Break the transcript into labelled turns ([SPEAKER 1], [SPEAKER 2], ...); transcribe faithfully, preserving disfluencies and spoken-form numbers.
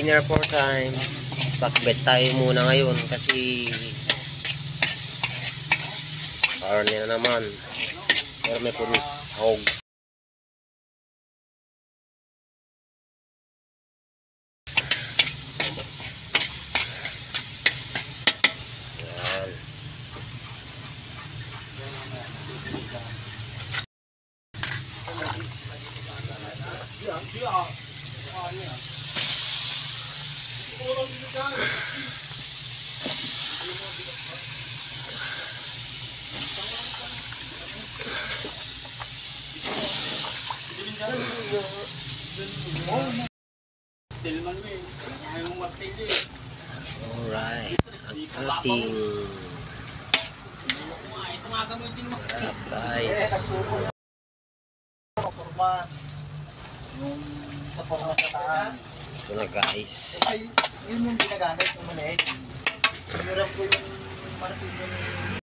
[SPEAKER 1] dinner for time. Backbed tayo muna ngayon kasi karne na naman. Pero may punit sahog. Alright, ang ating sarap guys.
[SPEAKER 2] Yung sa forma sa taan.
[SPEAKER 1] Ito na guys.
[SPEAKER 2] Ay, yun yung ginagamit ng maliit. Hirap ko yung martilyo ng